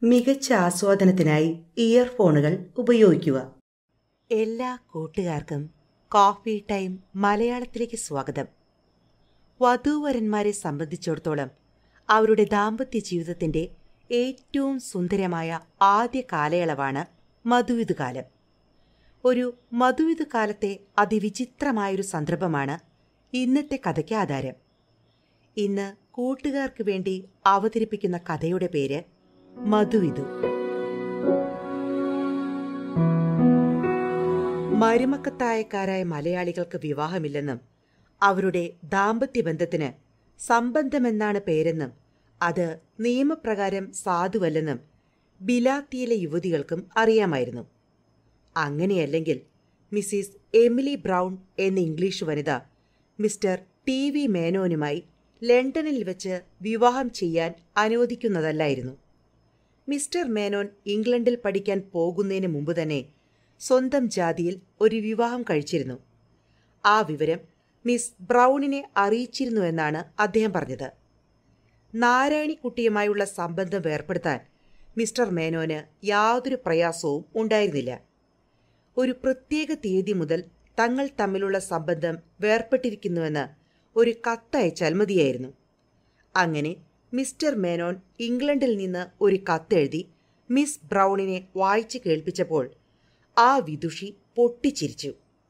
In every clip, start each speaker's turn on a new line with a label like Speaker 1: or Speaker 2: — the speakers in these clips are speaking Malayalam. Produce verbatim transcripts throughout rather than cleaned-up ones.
Speaker 1: മികച്ച ആസ്വാദനത്തിനായി ഇയർഫോണുകൾ ഉപയോഗിക്കുക.
Speaker 2: എല്ലാ കൂട്ടുകാർക്കും കോഫി ടൈം മലയാളത്തിലേക്ക് സ്വാഗതം. വധൂവരന്മാരെ സംബന്ധിച്ചിടത്തോളം അവരുടെ ദാമ്പത്യ ജീവിതത്തിൻ്റെ ഏറ്റവും സുന്ദരമായ ആദ്യ കാലയളവാണ് മധുവിധുകാലം. ഒരു മധുവിധുകാലത്തെ അതിവിചിത്രമായൊരു സന്ദർഭമാണ് ഇന്നത്തെ കഥയ്ക്ക് ആധാരം. ഇന്ന് കൂട്ടുകാർക്ക് വേണ്ടി അവതരിപ്പിക്കുന്ന കഥയുടെ പേര് മധുവിധു. മരുമക്കത്തായക്കാരായ മലയാളികൾക്ക് വിവാഹമില്ലെന്നും അവരുടെ ദാമ്പത്യബന്ധത്തിന് സംബന്ധമെന്നാണ് പേരെന്നും അത് നിയമപ്രകാരം സാധുവല്ലെന്നും ബിലാത്തിയിലെ യുവതികൾക്കും അറിയാമായിരുന്നു. അങ്ങനെയല്ലെങ്കിൽ മിസ്സിസ് എമിലി ബ്രൗൺ എന്ന ഇംഗ്ലീഷ് വനിത മിസ്റ്റർ ടി വി മേനോനുമായി ലണ്ടനിൽ വെച്ച് വിവാഹം ചെയ്യാൻ അനുവദിക്കുന്നതല്ലായിരുന്നു. മിസ്റ്റർ മേനോൻ ഇംഗ്ലണ്ടിൽ പഠിക്കാൻ പോകുന്നതിന് മുമ്പ് തന്നെ സ്വന്തം ജാതിയിൽ ഒരു വിവാഹം കഴിച്ചിരുന്നു. ആ വിവരം മിസ് ബ്രൗണിനെ അറിയിച്ചിരുന്നുവെന്നാണ് അദ്ദേഹം പറഞ്ഞത്. നാരായണിക്കുട്ടിയുമായുള്ള സംബന്ധം വേർപ്പെടുത്താൻ മിസ്റ്റർ മേനോന് യാതൊരു പ്രയാസവും ഉണ്ടായിരുന്നില്ല. ഒരു പ്രത്യേക തീയതി മുതൽ തങ്ങൾ തമ്മിലുള്ള സംബന്ധം വേർപ്പെട്ടിരിക്കുന്നുവെന്ന് ഒരു കത്തയച്ചാൽ മതിയായിരുന്നു. അങ്ങനെ മിസ്റ്റർ മേനോൻ ഇംഗ്ലണ്ടിൽ നിന്ന് ഒരു കത്തെഴുതി മിസ് ബ്രൗണിനെ വായിച്ചു കേൾപ്പിച്ചപ്പോൾ ആ വിദുഷി പൊട്ടിച്ചിരിച്ചു.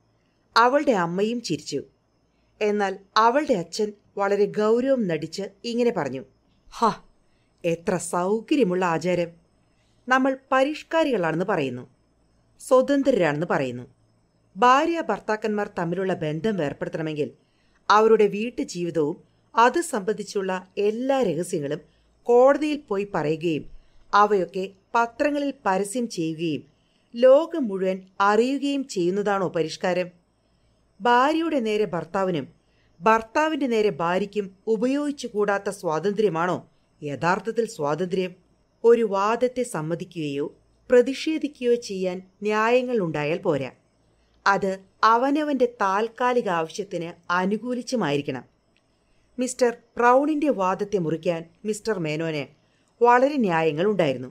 Speaker 2: അവളുടെ അമ്മയും ചിരിച്ചു. എന്നാൽ അവളുടെ അച്ഛൻ വളരെ ഗൗരവം നടിച്ച് ഇങ്ങനെ പറഞ്ഞു: ഹാ, എത്ര സൗകര്യമുള്ള ആചാരം! നമ്മൾ പരിഷ്കാരികളാണെന്ന് പറയുന്നു, സ്വതന്ത്രരാണെന്ന് പറയുന്നു. ഭാര്യ ഭർത്താക്കന്മാർ തമ്മിലുള്ള ബന്ധം ഏർപ്പെടുത്തണമെങ്കിൽ അവരുടെ വീട്ടുജീവിതവും അത് സംബന്ധിച്ചുള്ള എല്ലാ രഹസ്യങ്ങളും കോടതിയിൽ പോയി പറയുകയും അവയൊക്കെ പത്രങ്ങളിൽ പരസ്യം ചെയ്യുകയും ലോകം മുഴുവൻ അറിയുകയും ചെയ്യുന്നതാണോ പരിഷ്കാരം? ഭാര്യയുടെ നേരെ ഭർത്താവിനും ഭർത്താവിൻ്റെ നേരെ ഭാര്യയ്ക്കും ഉപയോഗിച്ചുകൂടാത്ത സ്വാതന്ത്ര്യമാണോ യഥാർത്ഥത്തിൽ സ്വാതന്ത്ര്യം? ഒരു വാദത്തെ സമ്മതിക്കുകയോ പ്രതിഷേധിക്കുകയോ ചെയ്യാൻ ന്യായങ്ങൾ ഉണ്ടായാൽ പോരാ. അത് അവനവൻ്റെ താൽക്കാലിക ആവശ്യത്തിന് അനുകൂലിച്ചുമായിരിക്കണം. മിസ്റ്റർ ബ്രൗണിൻ്റെ വാദത്തെ മുറിക്കാൻ മിസ്റ്റർ മേനോന് വളരെ ന്യായങ്ങൾ ഉണ്ടായിരുന്നു.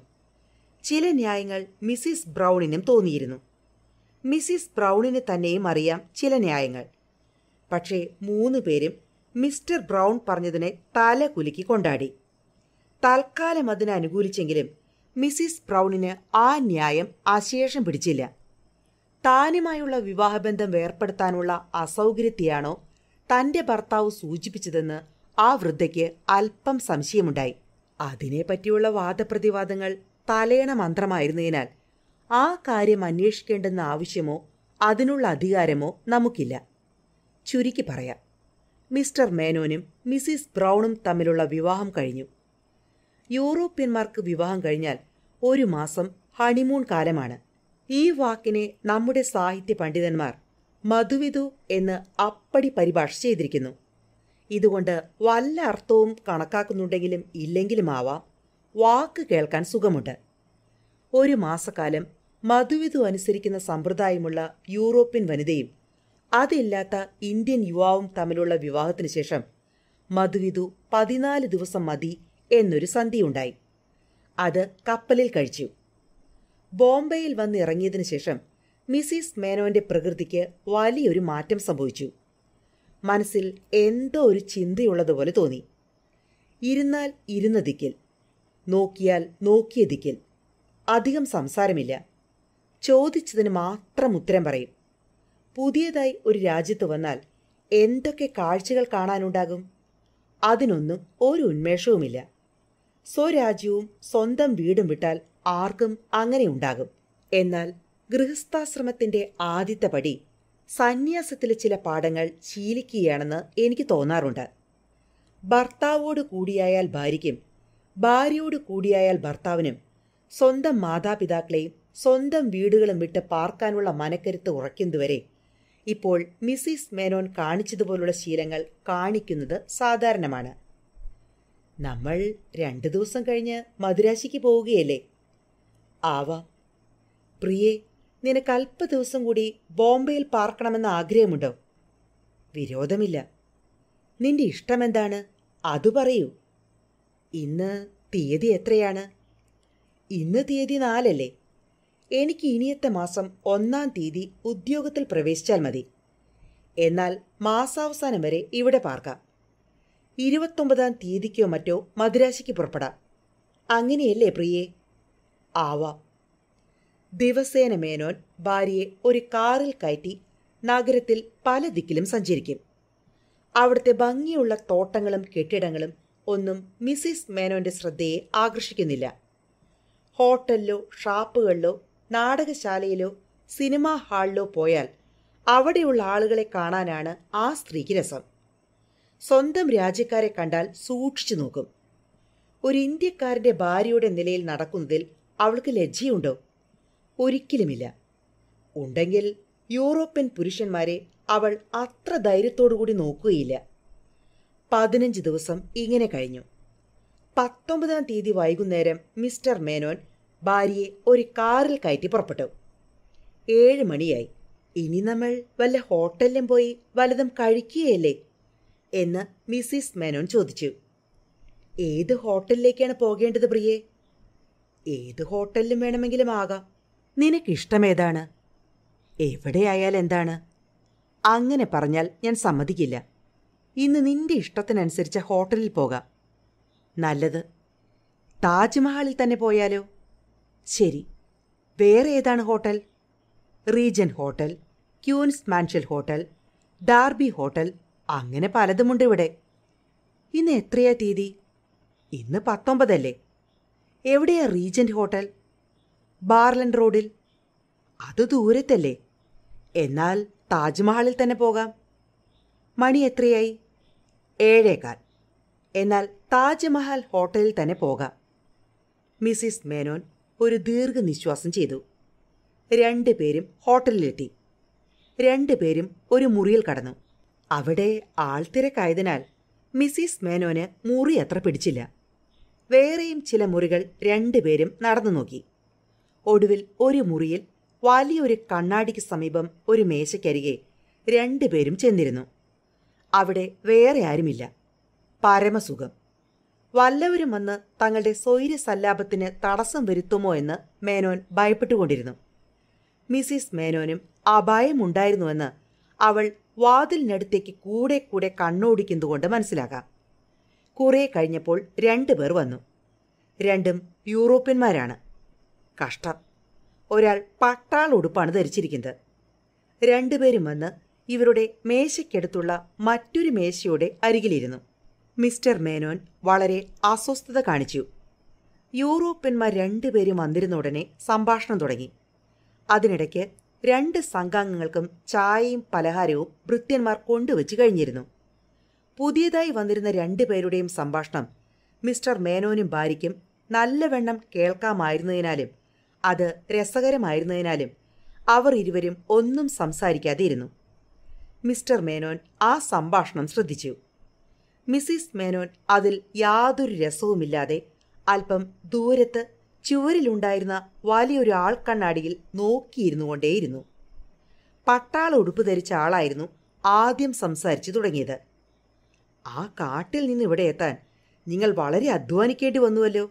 Speaker 2: ചില ന്യായങ്ങൾ മിസ്സിസ് ബ്രൗണിനും തോന്നിയിരുന്നു. മിസ്സിസ് ബ്രൗണിന് തന്നെയും അറിയാം ചില ന്യായങ്ങൾ. പക്ഷേ മൂന്ന് പേരും മിസ്റ്റർ ബ്രൗൺ പറഞ്ഞതിനെ തല കുലുക്കി കൊണ്ടാടി. തൽക്കാലം അതിനെ അനുകൂലിച്ചെങ്കിലും മിസ്സിസ് ബ്രൗണിന് ആ ന്യായം അശേഷം പിടിച്ചില്ല. താനുമായുള്ള വിവാഹബന്ധം വേർപ്പെടുത്താനുള്ള അസൗകര്യത്തെയാണോ തൻ്റെ ഭർത്താവ് സൂചിപ്പിച്ചതെന്ന് ആ വൃദ്ധയ്ക്ക് അല്പം സംശയമുണ്ടായി. അതിനെപ്പറ്റിയുള്ള വാദപ്രതിവാദങ്ങൾ തലയണ മന്ത്രമായിരുന്നതിനാൽ ആ കാര്യം അന്വേഷിക്കേണ്ടെന്ന ആവശ്യമോ അതിനുള്ള അധികാരമോ നമുക്കില്ല. ചുരുക്കി പറയാം, മിസ്റ്റർ മേനോനും മിസ്സിസ് ബ്രൗണും തമ്മിലുള്ള വിവാഹം കഴിഞ്ഞു. യൂറോപ്യന്മാർക്ക് വിവാഹം കഴിഞ്ഞാൽ ഒരു മാസം ഹണിമൂൺ കാലമാണ്. ഈ വാക്കിനെ നമ്മുടെ സാഹിത്യ പണ്ഡിതന്മാർ മധുവിധു എന്ന് അപ്പടി പരിഭാഷ ചെയ്തിരിക്കുന്നു. ഇതുകൊണ്ട് വല്ല അർത്ഥവും കണക്കാക്കുന്നുണ്ടെങ്കിലും ഇല്ലെങ്കിലുമാവാം, വാക്ക് കേൾക്കാൻ സുഖമുണ്ട്. ഒരു മാസക്കാലം മധുവിധു അനുസരിക്കുന്ന സമ്പ്രദായമുള്ള യൂറോപ്യൻ വനിതയും അതില്ലാത്ത ഇന്ത്യൻ യുവാവും തമ്മിലുള്ള വിവാഹത്തിന് ശേഷം മധുവിധു പതിനാല് ദിവസം മതി എന്നൊരു സന്ധിയുണ്ടായി. അത് കപ്പലിൽ കഴിച്ചു. ബോംബെയിൽ വന്നിറങ്ങിയതിനു ശേഷം മിസ്സിസ് മേനോന്റെ പ്രകൃതിക്ക് വലിയൊരു മാറ്റം സംഭവിച്ചു. മനസ്സിൽ എന്തോ ഒരു ചിന്തയുള്ളതുപോലെ തോന്നി. ഇരുന്നാൽ ഇരുന്ന ദിക്കിൽ, നോക്കിയാൽ നോക്കിയ ദിക്കിൽ. അധികം സംസാരമില്ല. ചോദിച്ചതിന് മാത്രം ഉത്തരം പറയും. പുതിയതായി ഒരു രാജ്യത്ത് വന്നാൽ എന്തൊക്കെ കാഴ്ചകൾ കാണാനുണ്ടാകും? അതിനൊന്നും ഒരു ഉന്മേഷവുമില്ല. സ്വരാജ്യവും സ്വന്തം വീടും വിട്ടാൽ ആർക്കും അങ്ങനെ ഉണ്ടാകും. എന്നാൽ ഗൃഹസ്ഥാശ്രമത്തിൻ്റെ ആദ്യത്തെ പടി സന്യാസത്തിലെ ചില പാഠങ്ങൾ ശീലിക്കുകയാണെന്ന് എനിക്ക് തോന്നാറുണ്ട്. ഭർത്താവോട് കൂടിയായാൽ ഭാര്യയ്ക്കും ഭാര്യയോട് കൂടിയായാൽ ഭർത്താവിനും സ്വന്തം മാതാപിതാക്കളെയും സ്വന്തം വീടുകളും വിട്ട് പാർക്കാനുള്ള മനക്കരുത്ത് ഉറയ്ക്കുന്നതുവരെ ഇപ്പോൾ മിസ്സിസ് മേനോൻ കാണിച്ചതുപോലുള്ള ശീലങ്ങൾ കാണിക്കുന്നത് സാധാരണമാണ്. നമ്മൾ രണ്ടു ദിവസം കഴിഞ്ഞ് മദുരാശിക്ക് പോവുകയല്ലേ? ആവാം. പ്രിയേ, നിനക്ക് അല്പ ദിവസം കൂടി ബോംബെയിൽ പാർക്കണമെന്ന് ആഗ്രഹമുണ്ടോ? വിരോധമില്ല. നിന്റെ ഇഷ്ടമെന്താണ്? അതു പറയൂ. ഇന്ന് തീയതി എത്രയാണ്? ഇന്ന് തീയതി നാലല്ലേ? എനിക്ക് ഇനിയത്തെ മാസം ഒന്നാം തീയതി ഉദ്യോഗത്തിൽ പ്രവേശിച്ചാൽ മതി. എന്നാൽ മാസാവസാനം വരെ ഇവിടെ പാർക്കാം. ഇരുപത്തൊമ്പതാം തീയതിക്കോ മറ്റോ മദിരാശിക്ക് പുറപ്പെടാം. അങ്ങനെയല്ലേ പ്രിയേ? ആവാം. ദിവസേന മേനോൻ ഭാര്യയെ ഒരു കാറിൽ കയറ്റി നഗരത്തിൽ പല ദിക്കിലും സഞ്ചരിക്കും. അവിടുത്തെ ഭംഗിയുള്ള തോട്ടങ്ങളും കെട്ടിടങ്ങളും ഒന്നും മിസ്സിസ് മേനോന്റെ ശ്രദ്ധയെ ആകർഷിക്കുന്നില്ല. ഹോട്ടലിലോ ഷാപ്പുകളിലോ നാടകശാലയിലോ സിനിമാ ഹാളിലോ പോയാൽ അവിടെയുള്ള ആളുകളെ കാണാനാണ് ആ സ്ത്രീക്ക് രസം. സ്വന്തം രാജ്യക്കാരെ കണ്ടാൽ സൂക്ഷിച്ചു നോക്കും. ഒരു ഇന്ത്യക്കാരൻ്റെ ഭാര്യയുടെ നിലയിൽ നടക്കുന്നതിൽ അവൾക്ക് ലജ്ജയുണ്ടോ? ഒരിക്കലുമില്ല. ഉണ്ടെങ്കിൽ യൂറോപ്യൻ പുരുഷന്മാരെ അവൾ അത്ര ധൈര്യത്തോടുകൂടി നോക്കുകയില്ല. പതിനഞ്ച് ദിവസം ഇങ്ങനെ കഴിഞ്ഞു. പത്തൊമ്പതാം തീയതി വൈകുന്നേരം മിസ്റ്റർ മേനോൻ ഭാര്യയെ ഒരു കാറിൽ കയറ്റി പുറപ്പെട്ടു. ഏഴ് മണിയായി. ഇനി നമ്മൾ വല്ല ഹോട്ടലിലും പോയി വല്ലതും കഴിക്കുകയല്ലേ എന്ന് മിസ്സിസ് മേനോൻ ചോദിച്ചു. ഏത് ഹോട്ടലിലേക്കാണ് പോകേണ്ടത് പ്രിയേ? ഏത് ഹോട്ടലിലും വേണമെങ്കിലും ആകാം. നിനക്കിഷ്ടമേതാണ്? എവിടെയായാൽ എന്താണ്? അങ്ങനെ പറഞ്ഞാൽ ഞാൻ സമ്മതിക്കില്ല. ഇന്ന് നിന്റെ ഇഷ്ടത്തിനനുസരിച്ച ഹോട്ടലിൽ പോകാം. നല്ലത്. താജ്മഹലിൽ തന്നെ പോയാലോ? ശരി. വേറെ ഏതാണ് hotel? Regent hotel, queen's mansion hotel, derby hotel, അങ്ങനെ പലതുമുണ്ട് ഇവിടെ. ഇന്ന് എത്രയാ തീയതി? ഇന്ന് പത്തൊമ്പതല്ലേ? എവിടെയാ റീജന്റ് ഹോട്ടൽ? ബാർലൻ റോഡിൽ. അത് ദൂരത്തല്ലേ? എന്നാൽ താജ്മഹലിൽ തന്നെ പോകാം. മണി എത്രയായി? ഏഴേകാൽ. എന്നാൽ താജ്മഹൽ ഹോട്ടലിൽ തന്നെ പോകാം. മിസ്സിസ് മേനോൻ ഒരു ദീർഘനിശ്വാസം ചെയ്തു. രണ്ടുപേരും ഹോട്ടലിലെത്തി. രണ്ടുപേരും ഒരു മുറിയിൽ കടന്നു. അവിടെ ആൾത്തിരക്കായതിനാൽ മിസ്സിസ് മേനോന് മുറി അത്ര പിടിച്ചില്ല. വേറെയും ചില മുറികൾ രണ്ടുപേരും നടന്നു നോക്കി. ഒടുവിൽ ഒരു മുറിയിൽ വലിയൊരു കണ്ണാടിക്ക് സമീപം ഒരു മേശയ്ക്കരികെ രണ്ടുപേരും ചെന്നിരുന്നു. അവിടെ വേറെ ആരുമില്ല. പരമസുഖം. വല്ലവരും വന്ന് തങ്ങളുടെ സ്വൈര്യസല്ലാപത്തിന് തടസ്സം വരുത്തുമോ എന്ന് മേനോൻ ഭയപ്പെട്ടുകൊണ്ടിരുന്നു. മിസ്സിസ് മേനോനും ആ ഭയമുണ്ടായിരുന്നുവെന്ന് അവൾ വാതിലിനടുത്തേക്ക് കൂടെ കൂടെ കണ്ണോടിക്കുന്നതുകൊണ്ട് മനസ്സിലാകാം. കുറെ കഴിഞ്ഞപ്പോൾ രണ്ടുപേർ വന്നു. രണ്ടും യൂറോപ്യന്മാരാണ്. കഷ്ടം. ഒരാൾ പട്ടാള ഉടുപ്പാണ് ധരിച്ചിരിക്കുന്നത്. രണ്ടുപേരും വന്ന് ഇവരുടെ മേശയ്ക്കടുത്തുള്ള മറ്റൊരു മേശയുടെ അരികിലിരുന്നു. മിസ്റ്റർ മേനോൻ വളരെ അസ്വസ്ഥത കാണിച്ചു. യൂറോപ്യന്മാർ രണ്ടുപേരും വന്നിരുന്ന ഉടനെ സംഭാഷണം തുടങ്ങി. അതിനിടയ്ക്ക് രണ്ട് സംഘാംഗങ്ങൾക്കും ചായയും പലഹാരവും ഭൃത്യന്മാർ കൊണ്ടുവച്ച് കഴിഞ്ഞിരുന്നു. പുതിയതായി വന്നിരുന്ന രണ്ടുപേരുടെയും സംഭാഷണം മിസ്റ്റർ മേനോനും ഭാര്യയ്ക്കും നല്ലവണ്ണം കേൾക്കാമായിരുന്നതിനാലും അത് രസകരമായിരുന്നതിനാലും അവർ ഇരുവരും ഒന്നും സംസാരിക്കാതെ ഇരുന്നു. മിസ്റ്റർ മേനോൻ ആ സംഭാഷണം ശ്രദ്ധിച്ചു. മിസ്സിസ് മേനോൻ അതിൽ യാതൊരു രസവുമില്ലാതെ അല്പം ദൂരത്ത് ചുവരിലുണ്ടായിരുന്ന വലിയൊരു ആൾക്കണ്ണാടിയിൽ നോക്കിയിരുന്നു കൊണ്ടേയിരുന്നു. പട്ടാള ഉടുപ്പ് ധരിച്ച ആളായിരുന്നു ആദ്യം സംസാരിച്ചു തുടങ്ങിയത്. ആ കാട്ടിൽ നിന്ന് ഇവിടെ എത്താൻ നിങ്ങൾ വളരെ അധ്വാനിക്കേണ്ടി വന്നുവല്ലോ.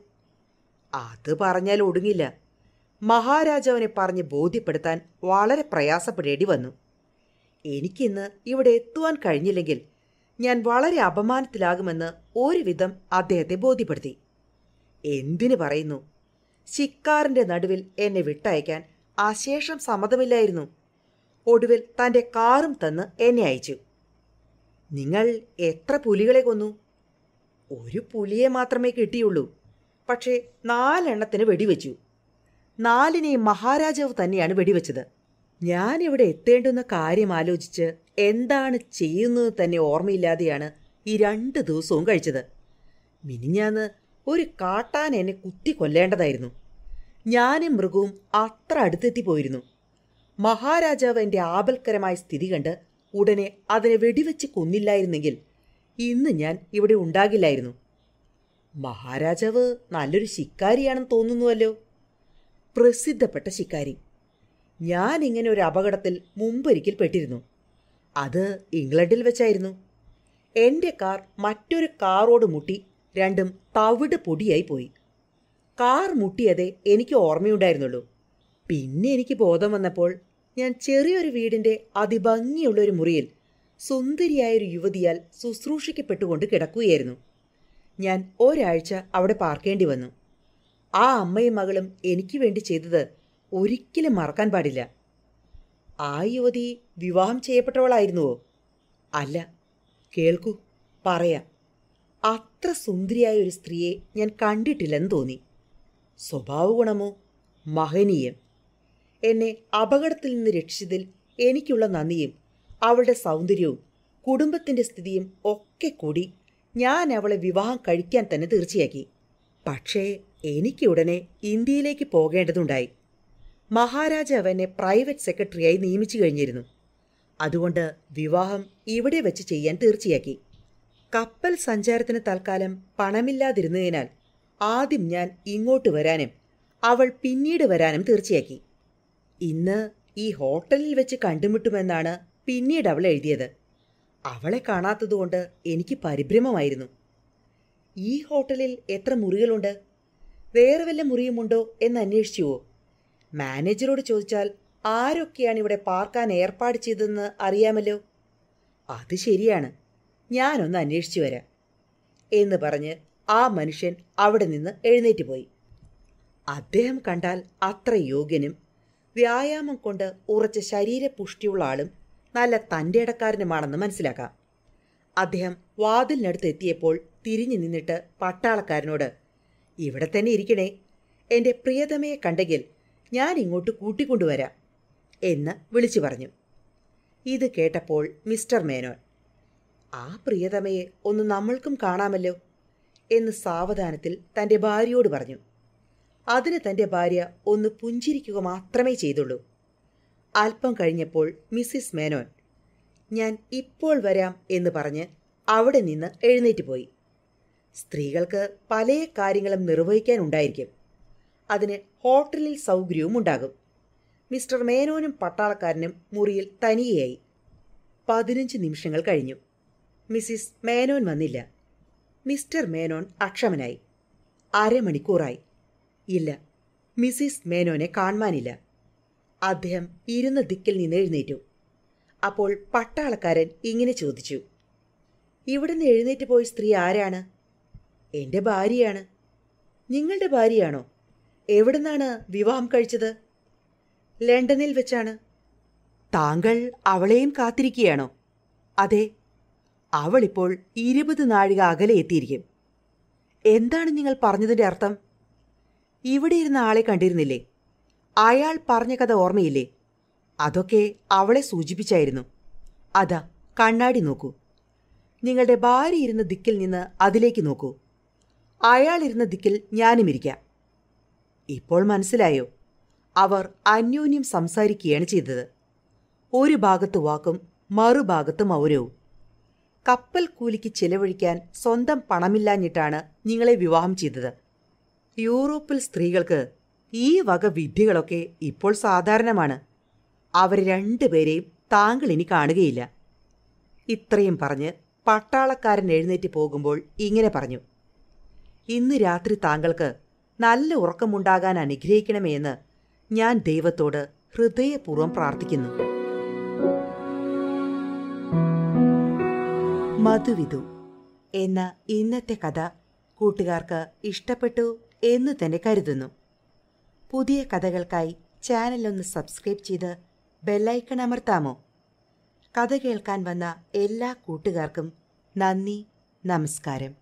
Speaker 2: അത് പറഞ്ഞാൽ ഒടുങ്ങില്ല. മഹാരാജാവിനെ പറഞ്ഞ് ബോധ്യപ്പെടുത്താൻ വളരെ പ്രയാസപ്പെടേണ്ടി വന്നു. എനിക്കിന്ന് ഇവിടെ എത്തുവാൻ കഴിഞ്ഞില്ലെങ്കിൽ ഞാൻ വളരെ അപമാനത്തിലാകുമെന്ന് ഒരുവിധം അദ്ദേഹത്തെ ബോധ്യപ്പെടുത്തി. എന്തിനു പറയുന്നു, ശിക്കാറിന്റെ നടുവിൽ എന്നെ വിട്ടയക്കാൻ അശേഷം സമ്മതമില്ലായിരുന്നു. ഒടുവിൽ തൻ്റെ കാറും തന്ന് എന്നെ അയച്ചു. നിങ്ങൾ എത്ര പുലികളെ കൊന്നു? ഒരു പുലിയെ മാത്രമേ കിട്ടിയുള്ളൂ. പക്ഷേ നാലെണ്ണത്തിന് വെടിവെച്ചു. നാലിനെയും മഹാരാജാവ് തന്നെയാണ് വെടിവെച്ചത്. ഞാനിവിടെ എത്തേണ്ടുന്ന കാര്യം ആലോചിച്ച് എന്താണ് ചെയ്യുന്നത് തന്നെ ഓർമ്മയില്ലാതെയാണ് ഈ രണ്ട് ദിവസവും കഴിച്ചത്. മിനിഞ്ഞാന്ന് ഒരു കാട്ടാൻ എന്നെ കുത്തി കൊല്ലേണ്ടതായിരുന്നു. ഞാനും മൃഗവും അത്ര അടുത്തെത്തി പോയിരുന്നു. മഹാരാജാവ് എൻ്റെ ആപൽക്കരമായ സ്ഥിതി കണ്ട് ഉടനെ അതിനെ വെടിവെച്ച് കൊന്നില്ലായിരുന്നെങ്കിൽ ഇന്ന് ഞാൻ ഇവിടെ ഉണ്ടാകില്ലായിരുന്നു. മഹാരാജാവ് നല്ലൊരു ശിക്കാരിയാണെന്ന് തോന്നുന്നുവല്ലോ. പ്രസിദ്ധപ്പെട്ട ശിക്കാരി. ഞാൻ ഇങ്ങനെ ഒരു അപകടത്തിൽ മുമ്പൊരിക്കൽ പെട്ടിരുന്നു. അത് ഇംഗ്ലണ്ടിൽ വെച്ചായിരുന്നു. എൻ്റെ കാർ മറ്റൊരു കാറോട് മുട്ടി രണ്ടും തവിട് പൊടിയായി പോയി. കാർ മുട്ടിയതേ എനിക്ക് ഓർമ്മയുണ്ടായിരുന്നുള്ളൂ. പിന്നെ എനിക്ക് ബോധം വന്നപ്പോൾ ഞാൻ ചെറിയൊരു വീടിൻ്റെ അതിഭംഗിയുള്ളൊരു മുറിയിൽ സുന്ദരിയായൊരു യുവതിയാൽ ശുശ്രൂഷിക്കപ്പെട്ടുകൊണ്ട് കിടക്കുകയായിരുന്നു. ഞാൻ ഒരാഴ്ച അവിടെ പാർക്കേണ്ടി വന്നു. ആ അമ്മയും മകളും എനിക്ക് വേണ്ടി ചെയ്തത് ഒരിക്കലും മറക്കാൻ പാടില്ല. ആ യുവതി വിവാഹം ചെയ്യപ്പെട്ടവളായിരുന്നുവോ? അല്ല. കേൾക്കൂ, പറയാം. അത്ര സുന്ദരിയായ ഒരു സ്ത്രീയെ ഞാൻ കണ്ടിട്ടില്ലെന്ന് തോന്നി. സ്വഭാവ ഗുണമോ മഹനീയം. എന്നെ അപകടത്തിൽ നിന്ന് രക്ഷിച്ചതിൽ എനിക്കുള്ള നന്ദിയും അവളുടെ സൗന്ദര്യവും കുടുംബത്തിൻ്റെ സ്ഥിതിയും ഒക്കെ കൂടി ഞാൻ അവളെ വിവാഹം കഴിക്കാൻ തന്നെ തീർച്ചയാക്കി. പക്ഷേ എനിക്കുടനെ ഇന്ത്യയിലേക്ക് പോകേണ്ടതുണ്ടായി. മഹാരാജാവ് എന്നെ പ്രൈവറ്റ് സെക്രട്ടറിയായി നിയമിച്ചു കഴിഞ്ഞിരുന്നു. അതുകൊണ്ട് വിവാഹം ഇവിടെ വെച്ച് ചെയ്യാൻ തീർച്ചയാക്കി. കപ്പൽ സഞ്ചാരത്തിന് തൽക്കാലം പണമില്ലാതിരുന്നതിനാൽ ആദ്യം ഞാൻ ഇങ്ങോട്ട് വരാനും അവൾ പിന്നീട് വരാനും തീർച്ചയാക്കി. ഇന്ന് ഈ ഹോട്ടലിൽ വെച്ച് കണ്ടുമുട്ടുമെന്നാണ് പിന്നീട് അവൾ എഴുതിയത്. അവളെ കാണാത്തതുകൊണ്ട് എനിക്ക് പരിഭ്രമമായിരുന്നു. ഈ ഹോട്ടലിൽ എത്ര മുറികളുണ്ട്? വേറെ വല്ല മുറിയുമുണ്ടോ എന്ന് അന്വേഷിച്ചുവോ? മാനേജരോട് ചോദിച്ചാൽ ആരൊക്കെയാണ് ഇവിടെ പാർക്കാൻ ഏർപ്പാട് ചെയ്തതെന്ന് അറിയാമല്ലോ. അത് ശരിയാണ്, ഞാനൊന്ന് അന്വേഷിച്ചു വരാം എന്ന് പറഞ്ഞ് ആ മനുഷ്യൻ അവിടെ നിന്ന് എഴുന്നേറ്റ് പോയി. അദ്ദേഹം കണ്ടാൽ അത്ര യോഗ്യനും വ്യായാമം കൊണ്ട് ഉറച്ച ശരീരപുഷ്ടിയുള്ള ആളും നല്ല തൻ്റെടക്കാരനുമാണെന്ന് മനസ്സിലാക്കാം. അദ്ദേഹം വാതിലിനടുത്ത് എത്തിയപ്പോൾ തിരിഞ്ഞു നിന്നിട്ട് പട്ടാളക്കാരനോട്, ഇവിടെ തന്നെ ഇരിക്കണേ, എൻ്റെ പ്രിയതമയെ കണ്ടെങ്കിൽ ഞാൻ ഇങ്ങോട്ട് കൂട്ടിക്കൊണ്ടുവരാം എന്ന് വിളിച്ചു പറഞ്ഞു. ഇത് കേട്ടപ്പോൾ മിസ്റ്റർ മേനോൻ, ആ പ്രിയതമയെ ഒന്ന് നമ്മൾക്കും കാണാമല്ലോ എന്ന് സാവധാനത്തിൽ തൻ്റെ ഭാര്യയോട് പറഞ്ഞു. അതിന് തൻ്റെ ഭാര്യ ഒന്ന് പുഞ്ചിരിക്കുക മാത്രമേ ചെയ്തുള്ളൂ. അല്പം കഴിഞ്ഞപ്പോൾ മിസ്സിസ് മേനോൻ, ഞാൻ ഇപ്പോൾ വരാം എന്ന് പറഞ്ഞ് അവിടെ നിന്ന് എഴുന്നേറ്റ് പോയി. സ്ത്രീകൾക്ക് പല കാര്യങ്ങളും നിർവഹിക്കാനുണ്ടായിരിക്കും. അതിന് ഹോട്ടലിൽ സൗകര്യവും ഉണ്ടാകും. മിസ്റ്റർ മേനോനും പട്ടാളക്കാരനും മുറിയിൽ തനിയെയായി. പതിനഞ്ച് നിമിഷങ്ങൾ കഴിഞ്ഞു. മിസ്സിസ് മേനോൻ വന്നില്ല. മിസ്റ്റർ മേനോൻ അക്ഷമനായി. അരമണിക്കൂറായി. ഇല്ല, മിസ്സിസ് മേനോനെ കാണുവാനില്ല. അദ്ദേഹം ഇരുന്ന ദിക്കിൽ നിന്ന് എഴുന്നേറ്റു. അപ്പോൾ പട്ടാളക്കാരൻ ഇങ്ങനെ ചോദിച്ചു, ഇവിടുന്ന് എഴുന്നേറ്റ് പോയ സ്ത്രീ ആരാണ്? എൻ്റെ ഭാര്യയാണ്. നിങ്ങളുടെ ഭാര്യയാണോ? എവിടുന്നാണ് വിവാഹം കഴിച്ചത്? ലണ്ടനിൽ വെച്ചാണ്. താങ്കൾ അവളെയും കാത്തിരിക്കുകയാണോ? അതെ. അവളിപ്പോൾ ഇരുപത് നാഴിക അകലെ എത്തിയിരിക്കും. എന്താണ് നിങ്ങൾ പറഞ്ഞതിൻ്റെ അർത്ഥം? ഇവിടെ ഇരുന്ന ആളെ കണ്ടിരുന്നില്ലേ? അയാൾ പറഞ്ഞ കഥ ഓർമ്മയില്ലേ? അതൊക്കെ അവളെ സൂചിപ്പിച്ചായിരുന്നു. അതാ കണ്ണാടി നോക്കൂ. നിങ്ങളുടെ ഭാര്യ ഇരുന്ന ദിക്കിൽ നിന്ന് അതിലേക്ക് നോക്കൂ. അയാൾ ഇരുന്ന ദിക്കിൽ ഞാനും ഇരിക്കാം. ഇപ്പോൾ മനസ്സിലായോ? അവർ അന്യോന്യം സംസാരിക്കുകയാണ് ചെയ്തത്. ഒരു ഭാഗത്ത് വാക്കും മറുഭാഗത്ത് മൗനവും. കപ്പൽ കൂലിക്ക് ചിലവഴിക്കാൻ സ്വന്തം പണമില്ലാഞ്ഞിട്ടാണ് നിങ്ങളെ വിവാഹം ചെയ്തത്. യൂറോപ്പിൽ സ്ത്രീകൾക്ക് ഈ വക വിദ്യകളൊക്കെ ഇപ്പോൾ സാധാരണമാണ്. അവർ രണ്ടുപേരെയും താങ്കൾ ഇനി കാണുകയില്ല. ഇത്രയും പറഞ്ഞ് പട്ടാളക്കാരൻ എഴുന്നേറ്റ് പോകുമ്പോൾ ഇങ്ങനെ പറഞ്ഞു, ഇന്ന് രാത്രി താങ്കൾക്ക് നല്ല ഉറക്കമുണ്ടാകാൻ അനുഗ്രഹിക്കണമേ എന്ന് ഞാൻ ദൈവത്തോട് ഹൃദയപൂർവ്വം പ്രാർത്ഥിക്കുന്നു. മധുവിധു എന്ന ഇന്നത്തെ കഥ കൂട്ടുകാർക്ക് ഇഷ്ടപ്പെട്ടു എന്ന് തന്നെ കരുതുന്നു. പുതിയ കഥകൾക്കായി ചാനലൊന്ന് സബ്സ്ക്രൈബ് ചെയ്ത് ബെല്ലൈക്കൺ അമർത്താമോ? കഥ കേൾക്കാൻ വന്ന എല്ലാ കൂട്ടുകാർക്കും നന്ദി, നമസ്കാരം.